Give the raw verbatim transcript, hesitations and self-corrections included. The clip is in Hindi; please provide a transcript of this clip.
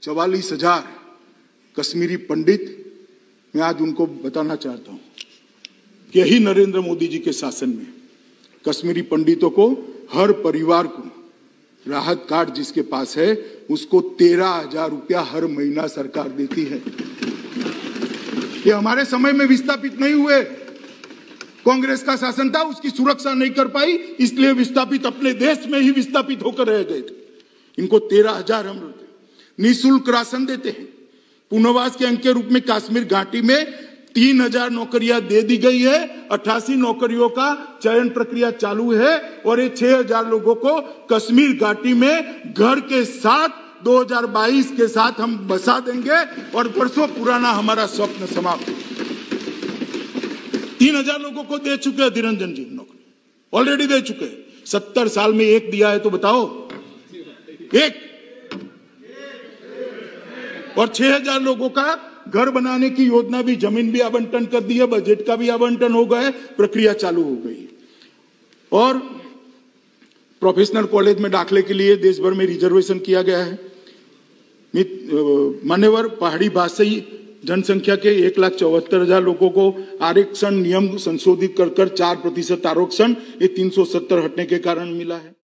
चवालीस हजार कश्मीरी पंडित, मैं आज उनको बताना चाहता हूं कि यही नरेंद्र मोदी जी के शासन में कश्मीरी पंडितों को, हर परिवार को राहत कार्ड जिसके पास है उसको तेरह हजार रुपया हर महीना सरकार देती है। ये हमारे समय में विस्थापित नहीं हुए, कांग्रेस का शासन था, उसकी सुरक्षा नहीं कर पाई, इसलिए विस्थापित अपने देश में ही विस्थापित होकर रह गए थे। इनको तेरह हजार हम देते, निःशुल्क राशन देते हैं। पुनर्वास के अंग के रूप में कश्मीर घाटी में तीन हजार नौकरियां दे दी गई है, अट्ठासी नौकरियों का चयन प्रक्रिया चालू है और ये छह हजार लोगों को कश्मीर घाटी में घर के साथ दो हजार बाईस के साथ हम बसा देंगे और वर्षों पुराना हमारा स्वप्न समाप्त। तीन हजार लोगों को दे चुके हैं निरंजन जी नौकरी, ऑलरेडी दे चुके हैं। सत्तर साल में एक दिया है तो बताओ, एक। और छह हजार लोगों का घर बनाने की योजना भी, जमीन भी आवंटन कर दी है, बजट का भी आवंटन हो गया, प्रक्रिया चालू हो गई। और प्रोफेशनल कॉलेज में दाखिले के लिए देश भर में रिजर्वेशन किया गया है। मान्यवर पहाड़ी भाषी जनसंख्या के एक लाख चौहत्तर हजार लोगों को आरक्षण नियम संशोधित कर कर चार प्रतिशत आरक्षण ये तीन सौ सत्तर हटने के कारण मिला है।